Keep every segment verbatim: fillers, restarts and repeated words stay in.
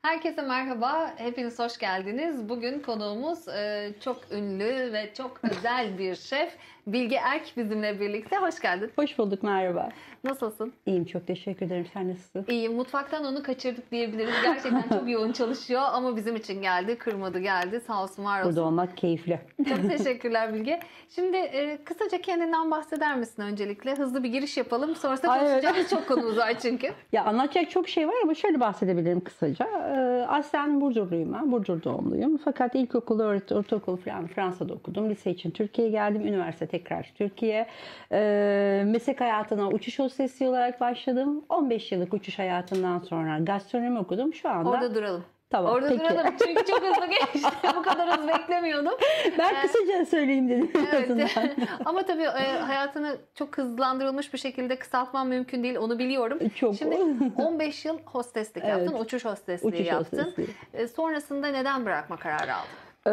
Herkese merhaba, hepiniz hoş geldiniz. Bugün konuğumuz e, çok ünlü ve çok özel bir şef. Bilge Erk bizimle birlikte. Hoş geldin. Hoş bulduk, merhaba. Nasılsın? İyiyim, çok teşekkür ederim. Sen nasılsın? İyiyim. Mutfaktan onu kaçırdık diyebiliriz. Gerçekten çok yoğun çalışıyor ama bizim için geldi. Kırmadı geldi. Sağ olsun, var olsun. Burada olmak keyifli. Çok teşekkürler Bilge. Şimdi e, kısaca kendinden bahseder misin öncelikle? Hızlı bir giriş yapalım. Sonrasında Ay, evet. konuşacağımız çok konumuz var çünkü. Ya anlatacak çok şey var ama şöyle bahsedebilirim kısaca. Ee, aslen Burdurluyum ben, Burdur doğumluyum. Fakat ilkokulu, orta- ortaokulu falan Fransa'da okudum. Lise için Türkiye'ye geldim. Üniversite tekrar Türkiye. Ee, meslek hayatına uçuş hostesi olarak başladım. on beş yıllık uçuş hayatından sonra gastronomi okudum. Şu anda... Orada duralım. Tamam, Orada peki. duralım çünkü çok hızlı geçti. Bu kadar hızlı beklemiyordum. Ben kısaca söyleyeyim dedim. Evet. Ama tabii e, hayatını çok hızlandırılmış bir şekilde kısaltmam mümkün değil. Onu biliyorum. Çok. Şimdi on beş yıl hosteslik Evet. yaptın. Uçuş hostesliği Uçuş yaptın. hostesliği. E, sonrasında neden bırakma kararı aldın? Ee,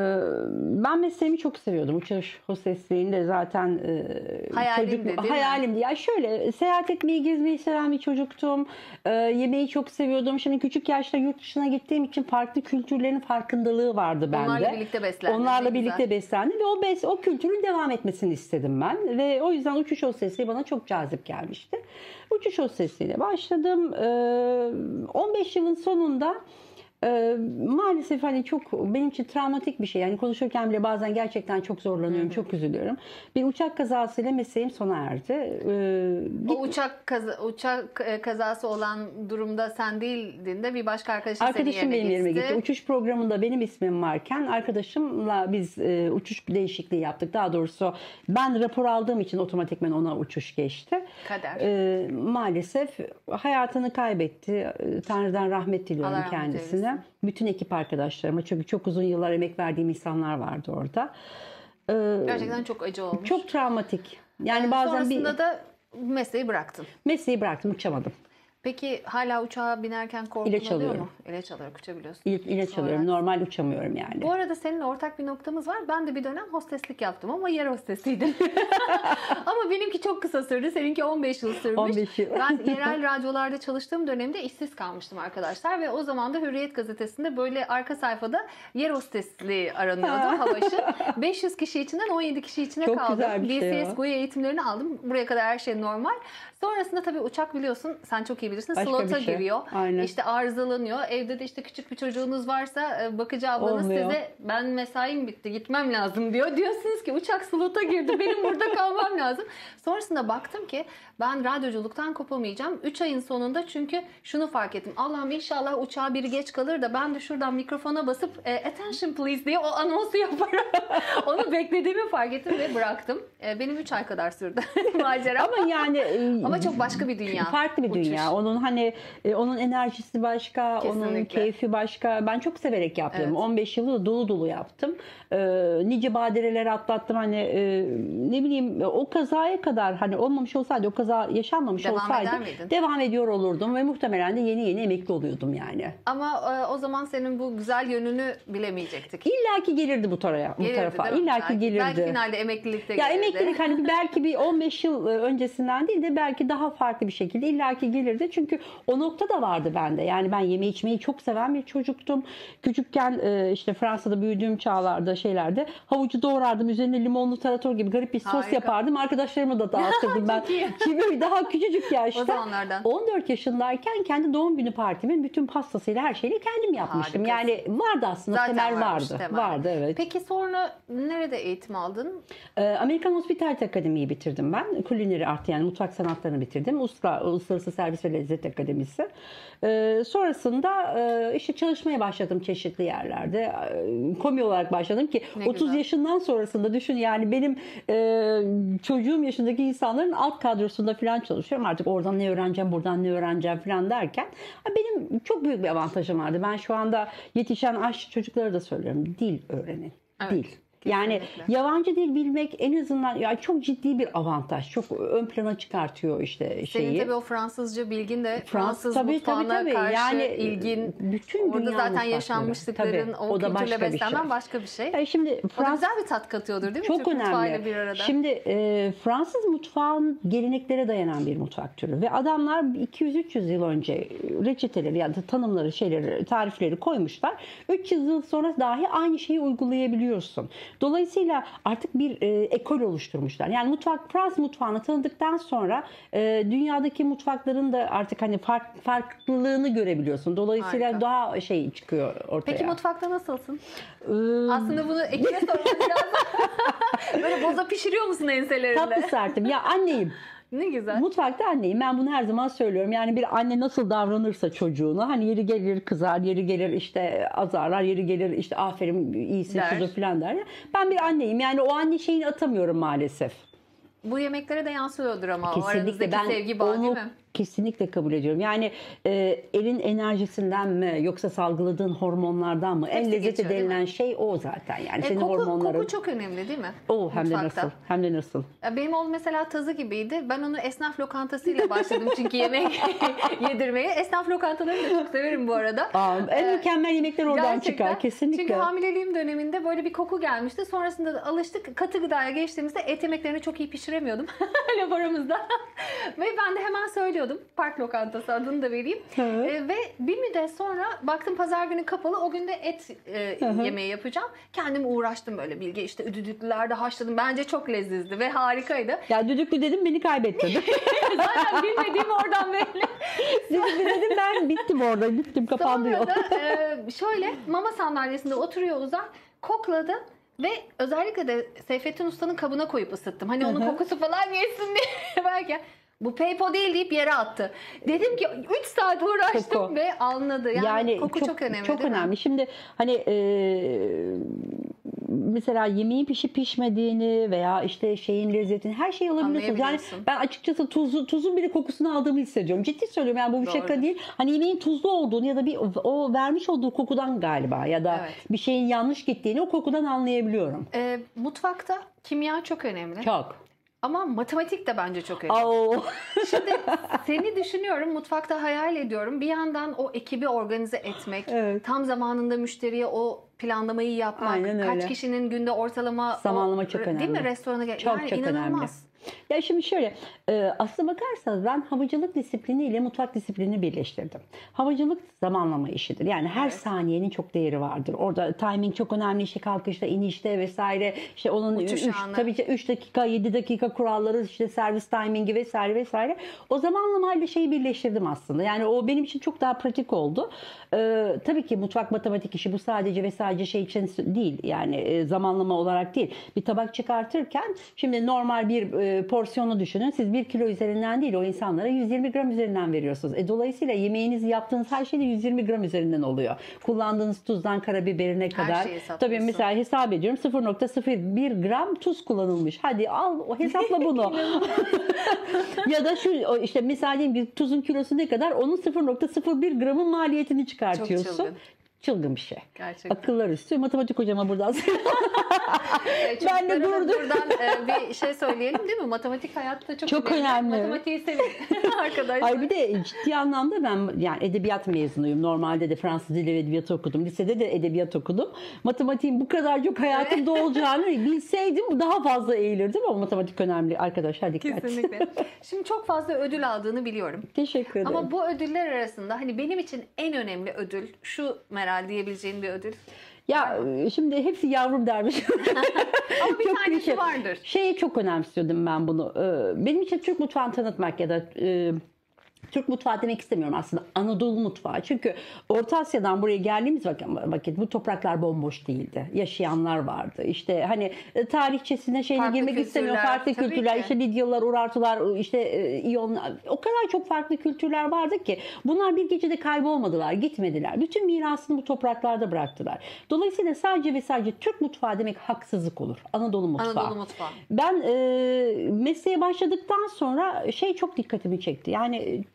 Ben mesleğimi çok seviyordum. Uçuş hostesliğinde zaten e, Hayalindi, çocuk- değil mi? hayalimdi. Ya şöyle seyahat etmeyi, gezmeyi seven bir çocuktum. Ee, yemeği çok seviyordum. Şimdi küçük yaşta yurt dışına gittiğim için farklı kültürlerin farkındalığı vardı bende. Onlarla birlikte beslendin. Onlarla Ne birlikte güzel. beslendim ve o bes o kültürün devam etmesini istedim ben ve o yüzden uçuş hostesliği bana çok cazip gelmişti. Uçuş hostesliğiyle başladım. Ee, on beş yılın sonunda Ee, maalesef hani çok benim için travmatik bir şey. Yani konuşurken bile bazen gerçekten çok zorlanıyorum, çok üzülüyorum. Bir uçak kazasıyla mesleğim sona erdi. Ee, O uçak kaza, uçak e, kazası olan durumda sen değildin de bir başka arkadaşın Arkadaşım senin benim yerine yerime geçti. gitti. Uçuş programında benim ismim varken arkadaşımla biz e, uçuş değişikliği yaptık. Daha doğrusu ben rapor aldığım için otomatikman ona uçuş geçti. Kader. E, maalesef hayatını kaybetti. E, Tanrı'dan rahmet diliyorum Allah rahmet kendisine. eylesin. Bütün ekip arkadaşlarıma, çünkü çok uzun yıllar emek verdiğim insanlar vardı orada. E, Gerçekten çok acı olmuş. Çok travmatik. Yani E, bazen bir Sonrasında da mesleği bıraktın. mesleği bıraktım, uçamadım. Peki hala uçağa binerken korkun İlaç oluyor alıyorum. mu? İlaç alarak uçabiliyorsun. İl, ilaç Sonra- alıyorum. Normal uçamıyorum yani. Bu arada seninle ortak bir noktamız var. Ben de bir dönem hosteslik yaptım ama yer hostesiydim. Ama benimki çok kısa sürdü. Seninki on beş yıl sürmüş. on beş yıl. Ben yerel radyolarda çalıştığım dönemde işsiz kalmıştım arkadaşlar. Ve o zaman da Hürriyet gazetesinde böyle arka sayfada yer hostesliği aranıyordu. Havaşı. beş yüz kişi içinden on yedi kişi içine Çok kaldım. güzel bir şey B C ya. S G U eğitimlerini aldım. Buraya kadar her şey normal. Sonrasında tabii uçak biliyorsun, sen çok iyi bilirsin, Başka slota bir şey. giriyor. Aynen. İşte arızalanıyor. Evde de işte küçük bir çocuğunuz varsa e, bakıcı ablanız Olmuyor. size ben mesaim bitti gitmem lazım diyor. Diyorsunuz ki uçak slota girdi, benim burada kalmam lazım. Sonrasında baktım ki ben radyoculuktan kopamayacağım. üç ayın sonunda çünkü şunu fark ettim. Allah'ım inşallah uçağa biri geç kalır da ben de şuradan mikrofona basıp e, attention please diye o anonsu yaparım. Onu beklediğimi fark ettim ve bıraktım. E, benim üç ay kadar sürdü macera. Ama yani e, Ama çok başka bir dünya. farklı bir Uçuş. dünya. Onun hani e, onun enerjisi başka, onun Kesinlikle. keyfi başka. Ben çok severek yaptım. Evet. on beş yılı da dolu dolu yaptım. E, nice badireler atlattım. Hani e, ne bileyim o kazaya kadar hani olmamış olsaydı, o kaza yaşanmamış Devam olsaydı eder miydin? devam ediyor olurdum ve muhtemelen de yeni yeni emekli oluyordum yani. Ama e, o zaman senin bu güzel yönünü bilemeyecektik. İlla ki gelirdi bu tarafa. Bu Gelirdi, tarafa. değil mi? İlla ki Belki- gelirdi. Belki finalde emeklilikte Ya gelirdi. emeklilik hani belki bir on beş yıl öncesinden değil de belki daha farklı bir şekilde illaki gelirdi. Çünkü o nokta da vardı bende. Yani ben yeme içmeyi çok seven bir çocuktum. Küçükken e, işte Fransa'da büyüdüğüm çağlarda şeylerde havucu doğrardım. Üzerine limonlu tarator gibi garip bir sos Harika. yapardım. Arkadaşlarıma da dağıtırdım ben. Çok iyi. Ki böyle daha küçücük yaşta. O zamanlardan. on dört yaşındayken kendi doğum günü partimin bütün pastasıyla her şeyini kendim yapmıştım. Harikasın. Yani vardı aslında, Zaten temel varmış, vardı. temel. Vardı evet. Peki sonra nerede eğitim aldın? Ee, Amerikan Hospitality Akademi'yi bitirdim ben. Culinary Art yani mutfak sanatlarını bitirdim. Uluslar- Uluslararası Servis ve Lezzet Akademisi. Ee, sonrasında e, işte çalışmaya başladım çeşitli yerlerde. Ee, komi olarak başladım ki Ne otuz güzel. yaşından sonrasında düşün yani benim e, çocuğum yaşındaki insanların alt kadrosunda falan çalışıyorum. Artık oradan ne öğreneceğim, buradan ne öğreneceğim falan derken ha, benim çok büyük bir avantajım vardı. Ben şu anda yetişen aşçı çocuklara da söylüyorum. Dil öğrenin. Evet. Dil. Yani Kesinlikle. yabancı dil bilmek en azından yani çok ciddi bir avantaj. Çok ön plana çıkartıyor işte şeyi. Senin tabii o Fransızca bilgin de Fransız, Fransız tabii, mutfağına tabii, tabii. karşı Yani, ilgin, bütün orada dünya zaten mutfakları. yaşanmışlıkların Tabii, o, o da kültürle başka bir beslenmen şey. başka bir şey. Yani şimdi O da Fransız güzel bir tat katıyordur değil mi? çok Türk mutfağıyla önemli. bir arada. Şimdi e, Fransız mutfağın geleneklere dayanan bir mutfak türü ve adamlar iki yüz üç yüz yıl önce reçeteleri ya da tanımları, şeyleri, tarifleri koymuşlar. üç yüz yıl sonra dahi aynı şeyi uygulayabiliyorsun. Dolayısıyla artık bir e, ekol oluşturmuşlar. Yani mutfak Fransız mutfağını tanıdıktan sonra e, dünyadaki mutfakların da artık hani fark, farklılığını görebiliyorsun. Dolayısıyla Harika. daha şey çıkıyor ortaya. Peki mutfakta nasılsın? Ee, Aslında bunu Ekin'e sormam lazım. Böyle boza pişiriyor musun enselerinde? tatlı sertim. Ya anneyim. Ne güzel. Mutfakta anneyim. Ben bunu her zaman söylüyorum. Yani bir anne nasıl davranırsa çocuğuna hani yeri gelir kızar, yeri gelir işte azarlar, yeri gelir işte aferin iyisin Der. şudur falan der. Ya. Ben bir anneyim. Yani o anne şeyini atamıyorum maalesef. Bu yemeklere de yansıyordur ama o Kesinlikle aranızdaki ben sevgi bağı onu değil mi? kesinlikle kabul ediyorum. Yani e, elin enerjisinden mi yoksa salgıladığın hormonlardan mı? En Hepsi lezzeti geçiyor, değil mi? denilen şey o zaten. Yani E, senin koku, hormonların. koku çok önemli değil mi? O hem de Mutfakta. nasıl? Hem de nasıl? Ya benim oğlum mesela tazı gibiydi. Ben onu esnaf lokantasıyla başladım çünkü yemek yedirmeye. Esnaf lokantalarını da çok severim bu arada. Aa, en Ee, mükemmel yemekler oradan Gerçekten. çıkar kesinlikle. Çünkü hamileliğim döneminde böyle bir koku gelmişti. Sonrasında da alıştık. Katı gıdaya geçtiğimizde et yemeklerini çok iyi pişiremiyordum. Laf aramızda. Ve ben de hemen söylüyordum. Park lokantası adını da vereyim. Hı. Ee, ve bir müddet sonra baktım pazar günü kapalı. O gün de et e, Hı hı. yemeği yapacağım. Kendim uğraştım böyle bilge işte üdüdüklülerde haşladım. Bence çok lezizdi ve harikaydı. Ya düdüklü dedim beni kaybettirdin. Zaten bilmediğim oradan belli. düdüklü dedim ben bittim orada. Bittim kapandı yol. Sonra da e, şöyle mama sandalyesinde oturuyor Uzay. Kokladı. Ve özellikle de Seyfettin Usta'nın kabına koyup ısıttım. Hani onun Hı hı. kokusu falan geçsin diye. Belki bu Peypo değil deyip yere attı. Dedim ki üç saat uğraştım Koku. ve anladı. Yani, Yani koku çok, önemli Çok değil mi? önemli. Şimdi hani e, mesela yemeğin pişip pişmediğini veya işte şeyin lezzetini her şeyi alabiliyorsunuz. Yani Anlayabiliyorsun. ben açıkçası tuzu, tuzun bile kokusunu aldığımı hissediyorum. Ciddi söylüyorum yani bu bir Doğru. şaka değil. Hani yemeğin tuzlu olduğunu ya da bir o vermiş olduğu kokudan galiba ya da Evet. bir şeyin yanlış gittiğini o kokudan anlayabiliyorum. E, mutfakta kimya çok önemli. Çok. Ama matematik de bence çok önemli. Au. Şimdi seni düşünüyorum, mutfakta hayal ediyorum. Bir yandan o ekibi organize etmek, Evet. tam zamanında müşteriye o planlamayı yapmak, Aynen öyle. kaç kişinin günde ortalama Zamanlama o, çok Değil mi önemli. restorana gel. Çok yani çok inanılmaz. önemli. Ya şimdi şöyle, e, aslına bakarsanız ben havacılık disiplini ile mutfak disiplinini birleştirdim. Havacılık zamanlama işidir. Yani her Evet. saniyenin çok değeri vardır. Orada timing çok önemli. İşte kalkışta, inişte vesaire. İşte onun Uçuş üç, anı. tabii ki üç dakika, yedi dakika kuralları, işte servis timingi vesaire vesaire. O zamanlamayla şeyi birleştirdim aslında. Yani o benim için çok daha pratik oldu. E, tabii ki mutfak matematik işi bu sadece ve sadece şey için değil. Yani e, zamanlama olarak değil. Bir tabak çıkartırken şimdi normal bir e, porsiyonu düşünün. Siz bir kilo üzerinden değil o insanlara yüz yirmi gram üzerinden veriyorsunuz. E, dolayısıyla yemeğinizi yaptığınız her şey de yüz yirmi gram üzerinden oluyor. Kullandığınız tuzdan karabiberine kadar. şeyi hesaplıyorsun. Tabii mesela hesap ediyorum sıfır nokta sıfır bir gram tuz kullanılmış. Hadi al o hesapla bunu. Ya da şu o işte mesela diyelim bir tuzun kilosu ne kadar? Onun sıfır nokta sıfır bir gramın maliyetini çıkartıyorsun. Çok çılgın. Çılgın bir şey. Gerçekten. Akıllar üstü. Matematik hocama buradan E, Ben de çocuklara da durdum. buradan e, bir şey söyleyelim değil mi? Matematik hayatta çok, Çok önemli. Matematiği sevin arkadaşlar. Ay bir de ciddi anlamda ben yani edebiyat mezunuyum. Normalde de Fransız dili ve edebiyatı okudum. Lisede de edebiyat okudum. Matematiğin bu kadar çok hayatımda olacağını bilseydim daha fazla eğilirdim ama matematik önemli arkadaşlar dikkat. Kesinlikle. Şimdi çok fazla ödül aldığını biliyorum. Teşekkür ederim. Ama bu ödüller arasında hani benim için en önemli ödül şu Meral diyebileceğin bir ödül. Ya şimdi hepsi yavrum dermiş. Ama bir Çok tanesi klişe. vardır. Şeyi çok önemsiyordum ben bunu. Ee, Benim için Türk mutfağını tanıtmak ya da e, Türk mutfağı demek istemiyorum aslında. Anadolu mutfağı. Çünkü Orta Asya'dan buraya geldiğimiz vakit, vakit bu topraklar bomboş değildi. Yaşayanlar vardı. İşte hani e, tarihçesine şeyine Farklı girmek istemiyorum. kültürler, Farklı tabii kültürler, ki. işte Lidyalılar, Urartular, işte e, İyonlar. O kadar çok farklı kültürler vardı ki bunlar bir gecede kaybolmadılar, gitmediler. Bütün mirasını bu topraklarda bıraktılar. Dolayısıyla sadece ve sadece Türk mutfağı demek haksızlık olur. Anadolu mutfağı. Anadolu mutfağı. Ben e, mesleğe başladıktan sonra şey çok dikkatimi çekti. Yani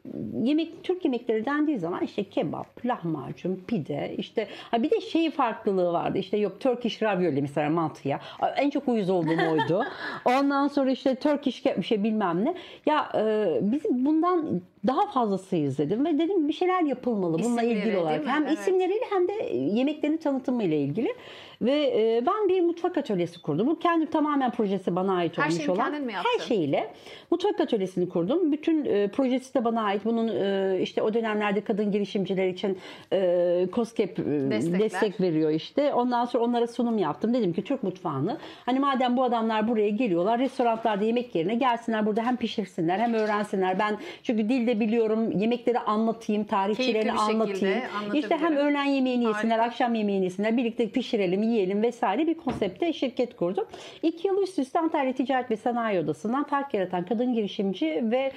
yemek Türk yemekleri dendiği zaman işte kebap, lahmacun, pide, işte ha bir de şey farklılığı vardı. İşte yok Turkish ravioli mesela mantıya. En çok uyuz olduğum oydu. Ondan sonra işte Turkish bir şey bilmem ne. Ya e, biz bundan daha fazlasıyız dedim ve dedim bir şeyler yapılmalı bununla İsimleri, ilgili olarak. değil mi? Hem Evet. isimleriyle hem de yemeklerin tanıtımıyla ilgili. Ve e, ben bir mutfak atölyesi kurdum. Bu kendi tamamen projesi bana ait Her olmuş şeyi olan. kendin mi yaptın? Her şeyiyle mutfak atölyesini kurdum. Bütün e, projesi de bana ait. Bunun e, işte o dönemlerde kadın girişimciler için e, KOSGEB e, Destekler. destek veriyor işte. Ondan sonra onlara sunum yaptım. Dedim ki Türk mutfağını hani madem bu adamlar buraya geliyorlar restoranlarda yemek yerine gelsinler burada hem pişirsinler hem öğrensinler. Ben çünkü dil de biliyorum. Yemekleri anlatayım, tarihçilerini Keyifli bir şekilde anlatayım. İşte hem anlatabilirim. öğlen yemeğini yesinler, Harika. akşam yemeğini yesinler. Birlikte pişirelim, yiyelim vesaire bir konsepte şirket kurdum. İki yıl üst üste Antalya Ticaret ve Sanayi Odası'ndan fark yaratan kadın girişimci ve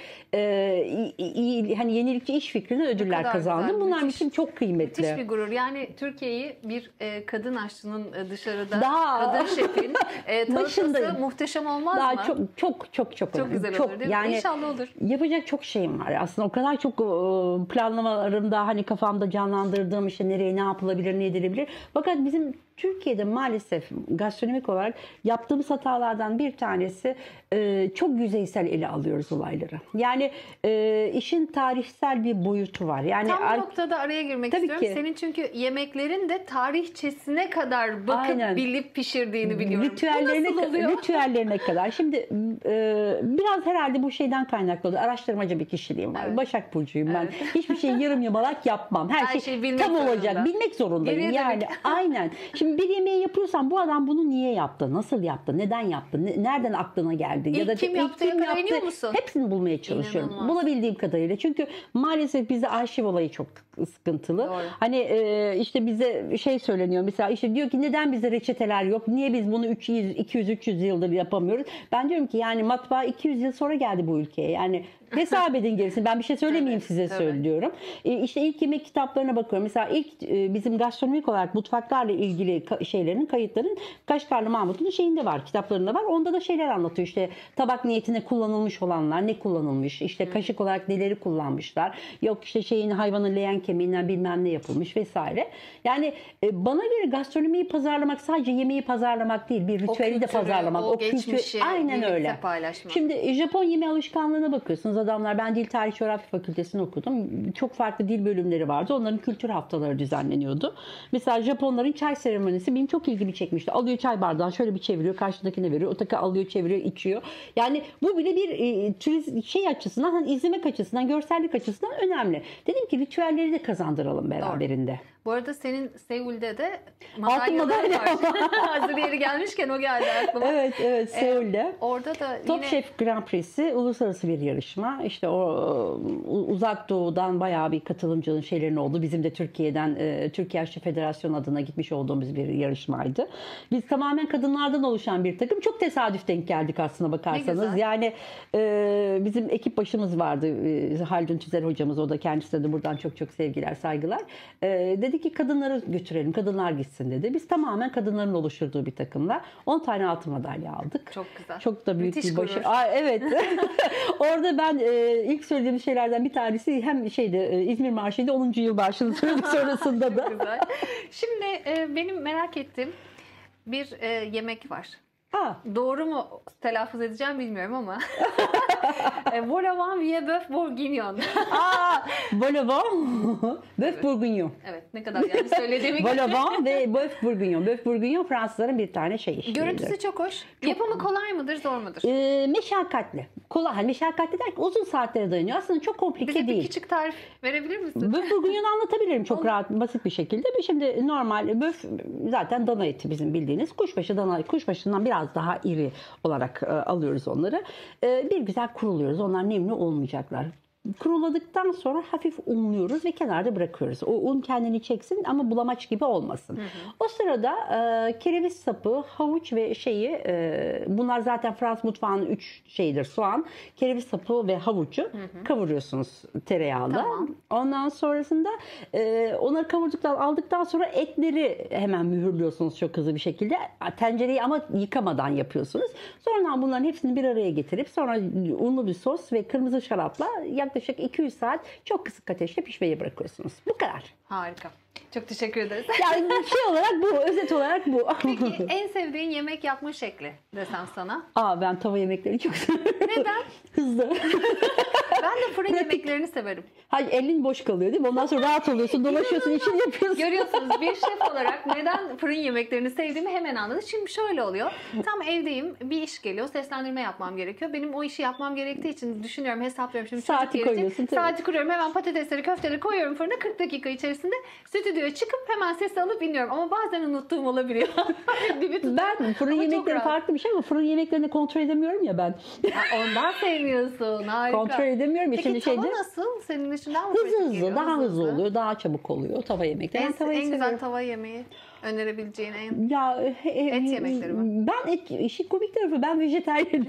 e, iyi, hani yenilikçi iş fikrine ödüller kadar kazandım. güzel, Bunlar müthiş. için çok kıymetli. Müthiş bir gurur. Yani Türkiye'yi bir e, kadın aşçının e, dışarıda, Daha- kadın şefin e, tanıtması Başındayım. muhteşem olmaz Daha mı? çok çok çok çok Çok önemli. güzel çok, olur değil mi? yani İnşallah olur. yapacak çok şeyim var aslında. O kadar çok e, planlamalarımda hani kafamda canlandırdığım işte nereye ne yapılabilir, ne edilebilir. Fakat bizim Türkiye'de maalesef gastronomik olarak yaptığımız hatalardan bir tanesi e, çok yüzeysel ele alıyoruz olayları. Yani e, işin tarihsel bir boyutu var. Yani Tam bu ar- noktada araya girmek Tabii istiyorum. ki. Senin çünkü yemeklerin de tarihçesine kadar bakıp Aynen. bilip pişirdiğini biliyorum. Ritüellerine, Bu nasıl oluyor? ritüellerine kadar. Şimdi e, biraz herhalde bu şeyden kaynaklı oluyor. Araştırmacı bir kişiliğim var. Evet. Başak Burcu'yum ben. Evet. Hiçbir şey yarım yamalak yapmam. Her, Her şey şeyi bilmek tam olacak. zorunda. Bilmek zorundayım. Geriye yani dönük. aynen. Şimdi bir yemeği yapıyorsan bu adam bunu niye yaptı? Nasıl yaptı? Neden yaptı? ne- nereden aklına geldi? İlk kim yaptıya kadar iniyor musun? Hepsini bulmaya çalışıyorum. İnanılmaz. Bulabildiğim kadarıyla. Çünkü maalesef bizde arşiv olayı çok sıkıntılı. Doğru. Hani e, işte bize şey söyleniyor mesela işte diyor ki neden bizde reçeteler yok? Niye biz bunu üç yüz iki yüz üç yüz yıldır yapamıyoruz? Ben diyorum ki yani matbaa iki yüz yıl sonra geldi bu ülkeye. Yani hesap edin gerisini. Ben bir şey söylemeyeyim Tabii, size tabii. söylüyorum. E, işte ilk yemek kitaplarına bakıyorum. Mesela ilk e, bizim gastronomik olarak mutfaklarla ilgili ka- şeylerin, kayıtların Kaşgarlı Mahmut'un şeyinde var, kitaplarında var. Onda da şeyler anlatıyor. İşte tabak niyetine kullanılmış olanlar, ne kullanılmış, işte kaşık olarak neleri kullanmışlar. Yok işte şeyin hayvanın leğen kemiğinden bilmem ne yapılmış vesaire. Yani e, bana göre gastronomiyi pazarlamak sadece yemeği pazarlamak değil, bir O ritüeli de kültürü, pazarlamak. o kültür geçmişi aynen birlikte öyle. paylaşmak. Şimdi e, Japon yeme alışkanlığına bakıyorsunuz. Adamlar ben Dil Tarih Coğrafya Fakültesini okudum. Çok farklı dil bölümleri vardı. Onların kültür haftaları düzenleniyordu. Mesela Japonların çay seremonisi benim çok ilgimi çekmişti. Alıyor çay bardağını şöyle bir çeviriyor, karşıdakine veriyor. Öteki alıyor, çeviriyor, içiyor. Yani bu bile bir e, turist şey açısından, hani izlemek açısından, görsellik açısından önemli. Dedim ki ritüelleri de kazandıralım beraberinde. Bu arada senin Seul'de de Altın madalyaları madalya var. Hazır yeri gelmişken o geldi aklıma. Evet, evet, Seul'de. Orada da Top yine Chef Grand Prix'si uluslararası bir yarışma. İşte o u- uzak doğudan bayağı bir katılımcının şeylerin oldu. Bizim de Türkiye'den e, Türkiye Aşçı Federasyonu adına gitmiş olduğumuz bir yarışmaydı. Biz tamamen kadınlardan oluşan bir takım. Çok tesadüf denk geldik aslına bakarsanız. güzel. Yani e, bizim ekip başımız vardı. E, Haldun Tüzel hocamız, o da kendisine de buradan çok çok sevgiler, saygılar. E, dedi ki kadınları götürelim, kadınlar gitsin dedi. Biz tamamen kadınların oluşturduğu bir takımla on tane altın madalya aldık. çok güzel. Çok da büyük Müthiş bir başarı. gurur. Aa, evet. Orada ben e, ilk söylediğim şeylerden bir tanesi hem şeydi e, İzmir Marşı'ydı onuncu yıl marşını söyledik sonrasında da. Güzel. Şimdi e, benim merak ettiğim bir e, yemek var. Aa, Doğru mu telaffuz edeceğim bilmiyorum ama. e, Vol au vent vieux bœuf bourguignon. aa, vol au vent, bœuf bourguignon. Evet, ne kadar yanlış söylediğimi Vol au vent ve bœuf bourguignon. Bœuf bourguignon Fransızların bir tane şey işi. Görüntüsü çok hoş. Yapımı kolay mıdır, zor mudur? E, meşakkatli. Kolay. Hani meşakkatli derken uzun saatlere dayanıyor. Aslında çok komplike Bize bir değil. küçük tarif verebilir misin? Böf burgunyonu anlatabilirim çok Olur. rahat, basit bir şekilde. Şimdi normal böf zaten dana eti bizim bildiğiniz. Kuşbaşı dana, kuşbaşından biraz daha iri olarak e, alıyoruz onları. E, bir güzel kuruluyoruz. Onlar nemli olmayacaklar. Kuruladıktan sonra hafif unluyoruz ve kenarda bırakıyoruz. O un kendini çeksin ama bulamaç gibi olmasın. Hı hı. O sırada e, kereviz sapı, havuç ve şeyi e, bunlar zaten Fransız mutfağının üç şeyidir. Soğan, kereviz sapı ve havucu hı hı. kavuruyorsunuz tereyağında. Tamam. Ondan sonrasında e, onları kavurduktan aldıktan sonra etleri hemen mühürlüyorsunuz çok hızlı bir şekilde. Tencereyi ama yıkamadan yapıyorsunuz. Sonra bunların hepsini bir araya getirip sonra unlu bir sos ve kırmızı şarapla yak yaklaşık iki yüz saat çok kısık ateşte pişmeye bırakıyorsunuz. Bu kadar. Harika. Çok teşekkür ederiz. Yani şey olarak bu, özet olarak bu. Peki en sevdiğin yemek yapma şekli desem sana? Aa, ben tava yemekleri çok seviyorum. Neden? Hızlı. Ben de fırın yemeklerini severim. Hayır, elin boş kalıyor değil mi? Ondan sonra rahat oluyorsun, dolaşıyorsun, işini yapıyorsun. Görüyorsunuz, bir şef olarak neden fırın yemeklerini sevdiğimi hemen anladı. Şimdi şöyle oluyor. Tam evdeyim, bir iş geliyor, seslendirme yapmam gerekiyor. Benim o işi yapmam gerektiği için düşünüyorum, hesaplıyorum. Şimdi Saati çocuk gelecek. koyuyorsun, tabii. Saati kuruyorum, hemen patatesleri, köfteleri koyuyorum fırına. kırk dakika içerisinde stüdyoya çıkıp hemen ses alıp iniyorum. Ama bazen unuttuğum olabiliyor. Dibi tutuyor. Ben fırın Ama çok yemekleri rahat. farklı bir şey ama fırın yemeklerini kontrol edemiyorum ya ben. Ha, ondan sevmiyorsun. Harika. Kontrol edemiyorum ya. Peki Şimdi tava şeyde nasıl? Senin için daha mı hızlı pratik hızlı, geliyor? daha hızlı oluyor, daha çabuk oluyor tava yemekleri. En, Ben tavayı en güzel seviyorum. tava yemeği önerebileceğin en... Ya, e, Et yemekleri mi? Ben et, işin komik tarafı ben vejetaryenim.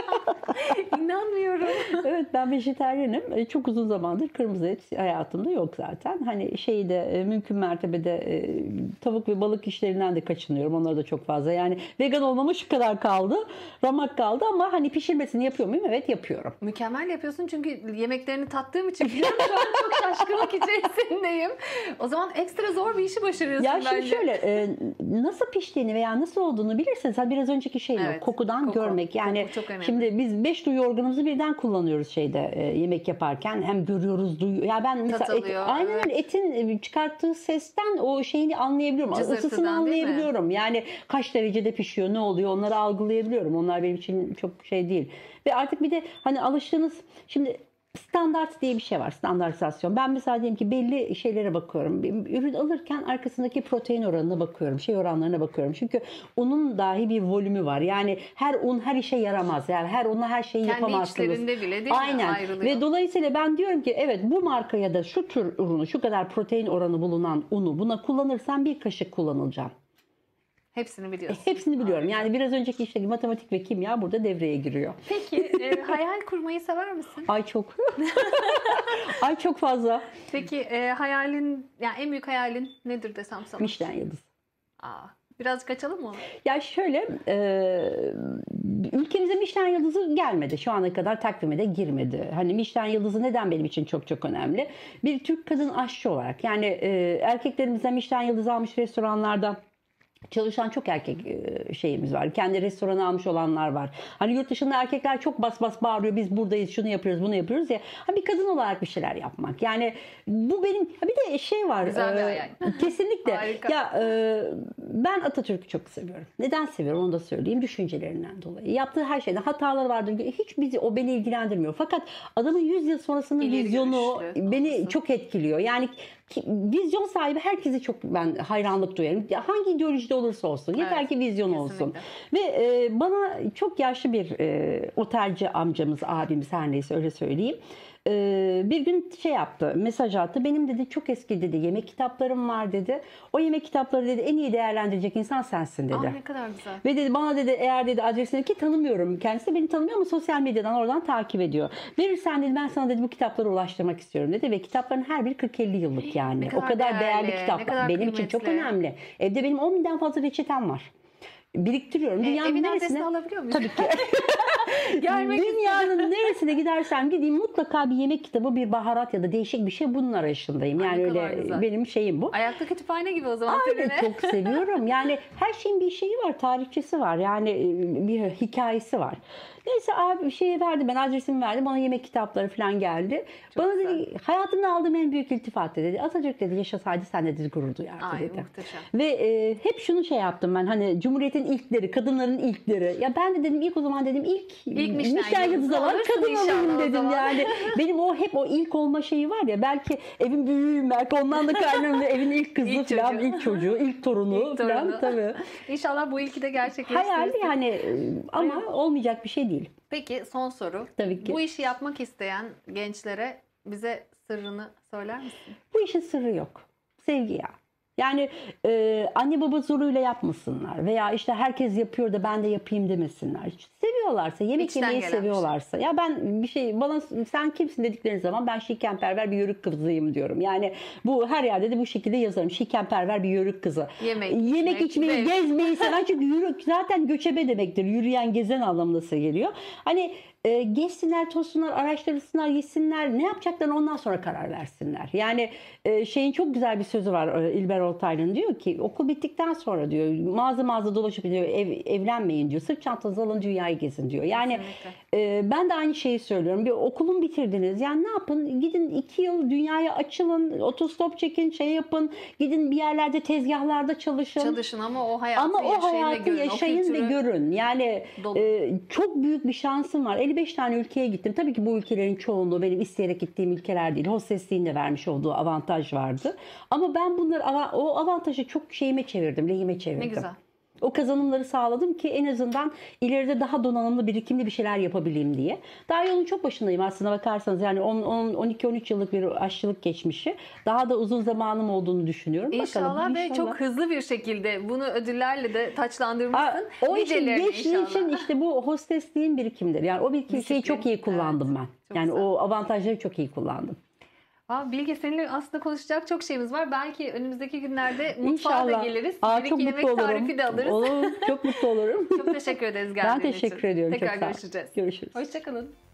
İnanmıyorum. Evet, ben vejetaryenim. E, Çok uzun zamandır kırmızı et hayatımda yok zaten. Hani şeyde e, mümkün mertebede e, tavuk ve balık işlerinden de kaçınıyorum. Onları da çok fazla. Yani vegan olmama şu kadar kaldı. Ramak kaldı ama hani pişirmesini yapıyor muyum? Evet, yapıyorum. Mükemmel yapıyorsun çünkü yemeklerini tattığım için biliyorum, şu an çok şaşkınlık içerisindeyim. O zaman ekstra zor bir işi başarıyorsun Ya bence. şimdi şöyle e, nasıl piştiğini veya nasıl olduğunu bilirseniz hani biraz önceki şey yok. Evet, Kokudan koku. görmek. Yani Koku çok önemli. şimdi biz beş duyu organımızı birden kullanıyoruz şeyde e, yemek yaparken. Hem görüyoruz, duyuyor. Ya ben mesela et, alıyor, aynen evet. öyle etin e, çıkarttığı sesten o şeyini anlayabiliyorum. Cızırtıdan, Isısını değil mi? anlayabiliyorum. Yani kaç derecede pişiyor, ne oluyor onları algılayabiliyorum. Onlar benim için çok şey değil. Ve artık bir de hani alıştığınız şimdi standart diye bir şey var. Standartizasyon. Ben mesela diyelim ki belli şeylere bakıyorum. Bir ürün alırken arkasındaki protein oranına bakıyorum. Şey oranlarına bakıyorum. Çünkü unun dahi bir volümü var. Yani her un her işe yaramaz. Yani her unla her şeyi Kendi yapamazsınız. içlerinde bile değil mi? Aynen. Ayrılıyor. Ve dolayısıyla ben diyorum ki evet, bu marka ya da şu tür ürünü, şu kadar protein oranı bulunan unu buna kullanırsam bir kaşık kullanılacağım. Hepsini biliyorsun. Hepsini biliyorum. Yani biraz önceki işte matematik ve kimya burada devreye giriyor. Peki e, hayal kurmayı sever misin? Ay çok. Ay çok fazla. Peki e, hayalin, yani en büyük hayalin nedir desem sana? Michelin yıldızı. Aa, birazcık açalım mı onu? Ya şöyle, e, ülkemize Michelin yıldızı gelmedi. Şu ana kadar takvime de girmedi. Hani Michelin yıldızı neden benim için çok çok önemli? Bir Türk kadın aşçı olarak, yani e, erkeklerimizden Michelin yıldızı almış restoranlarda çalışan çok erkek e, şeyimiz var. Kendi restoranı almış olanlar var. Hani yurt dışında erkekler çok bas bas bağırıyor. Biz buradayız, şunu yapıyoruz, bunu yapıyoruz ya. Hani bir kadın olarak bir şeyler yapmak. Yani bu benim, bir de şey var. Güzel bir e, hayal. Kesinlikle. Harika. Ya e, ben Atatürk'ü çok seviyorum. Neden seviyorum onu da söyleyeyim. Düşüncelerinden dolayı. Yaptığı her şeyde hataları vardır. Hiç bizi o beni ilgilendirmiyor. Fakat adamın yüz yıl sonrasının İleri vizyonu görüşlü beni olması. çok etkiliyor. Yani ki- vizyon sahibi herkese çok ben hayranlık duyarım. Ya hangi ideolojide olursa olsun. Yeter Evet, ki vizyon kesinlikle. olsun. Ve e, bana çok yaşlı bir e, otelci amcamız, abimiz, her neyse öyle söyleyeyim. E, bir gün şey yaptı, mesaj attı. Benim dedi çok eski dedi yemek kitaplarım var dedi. O yemek kitapları dedi en iyi değerlendirecek insan sensin dedi. Aa, ne kadar güzel. Ve dedi bana dedi eğer dedi adresini, ki tanımıyorum kendisi, beni tanımıyor ama sosyal medyadan oradan takip ediyor. Verirsen dedi ben sana dedi bu kitapları ulaştırmak istiyorum dedi ve kitapların her biri kırk elli yıllık yani. Ne kadar O kadar değerli, değerli, ne kitaplar. kadar Benim için çok kıymetli. önemli. Evde benim on binden fazla reçetem var. Biriktiriyorum. E, Dünyanın evin neresine? adresini alabiliyor muyuz? Tabii ki. Gelmek Dünyanın neresine gidersem gideyim mutlaka bir yemek kitabı, bir baharat ya da değişik bir şey, bunun arayışındayım. Ay, Yani ne kadar öyle güzel. benim şeyim bu. Ayakta kütüphane gibi o zaman Aynen, seninle. çok seviyorum. Yani her şeyin bir şeyi var, tarihçesi var. Yani e, bir hikayesi var. Neyse abi bir şey verdi, ben adresimi verdim. Bana yemek kitapları falan geldi. Çok Bana güzel. dedi hayatımda aldığım en büyük iltifat dedi. Atatürk dedi yaşasaydı sen de dedi gurur duyardı Ay, dedi. muhteşem. Ve e, hep şunu şey yaptım ben, hani Cumhuriyet'in ilkleri, kadınların ilkleri. Ya ben de dedim ilk o zaman dedim ilk, İlk Michelin Michelin yıldızı alan alırsın kadın inşallah olayım o dedim zaman. yani. Benim o hep o ilk olma şeyi var ya, belki evin büyüğüyüm, belki ondan da kaynaklı evin ilk kızı İlk falan, çocuğu. ilk çocuğu, ilk torunu İlk falan torunu. tabii. İnşallah bu ilki de gerçekleştirirsin. Hayal yani e, ama olmayacak bir şey değil. Peki son soru. Tabii ki. Bu işi yapmak isteyen gençlere bize sırrını söyler misin? Bu işin sırrı yok. Sevgi ya. Yani e, anne baba zoruyla yapmasınlar veya işte herkes yapıyor da ben de yapayım demesinler. Seviyorlarsa, yemek İçten yemeyi gelen bir seviyorlarsa. Ya ben bir şey, bana sen kimsin dedikleri zaman ben şikenperver bir yörük kızıyım diyorum. Yani bu her yerde de bu şekilde yazarım. Şikenperver bir yörük kızı. Yemek, Yemek içmek, içmeyi, zevk. gezmeyi seven, çünkü yürük zaten göçebe demektir. Yürüyen, gezen anlamına geliyor. Hani e, geçsinler, tozsunlar, araştırsınlar, yesinler, ne yapacaklarını ondan sonra karar versinler. Yani e, şeyin çok güzel bir sözü var, e, İlber Ortaylı'nın, diyor ki okul bittikten sonra diyor mağaza mağaza dolaşıp diyor ev, evlenmeyin diyor. Sırt çantanızı alın, dünyayı gezin diyor. Yani e, ben de aynı şeyi söylüyorum. Bir okulun bitirdiniz. Yani ne yapın? Gidin iki yıl dünyaya açılın, otostop çekin, şey yapın. Gidin bir yerlerde tezgahlarda çalışın. Çalışın ama o hayatı Ama o yaşayın hayatı ve görün. yaşayın o ve kültürü görün. Yani dolu. e, çok büyük bir şansım var. elli beş tane ülkeye gittim. Tabii ki bu ülkelerin çoğunluğu benim isteyerek gittiğim ülkeler değil. Hostesliğin de vermiş olduğu avantaj vardı. Ama ben bunları o avantajı çok şeyime çevirdim, lehime çevirdim. Ne güzel. O kazanımları sağladım ki en azından ileride daha donanımlı, birikimli bir şeyler yapabileyim diye. Daha yolun çok başındayım aslına bakarsanız. Yani on iki on üç yıllık bir aşçılık geçmişi. Daha da uzun zamanım olduğunu düşünüyorum. İnşallah Bakalım, ve inşallah. çok hızlı bir şekilde bunu ödüllerle de taçlandırmışsın. Aa, o işte Nicelerini gençliğin inşallah. için işte bu hostesliğin birikimidir. Yani o bir şeyi çok iyi kullandım ben. Çok Yani güzel. o avantajları çok iyi kullandım. Aa, Bilge, seninle aslında konuşacak çok şeyimiz var. Belki önümüzdeki günlerde mutfağa da İnşallah. geliriz. Aa, Bir çok iki mutlu yemek olurum. tarifi de alırız. Olur, çok mutlu olurum. Çok teşekkür ederiz geldiğin Ben için. teşekkür ediyorum. Tekrar çok sağ ol. görüşeceğiz. Görüşürüz. Hoşçakalın.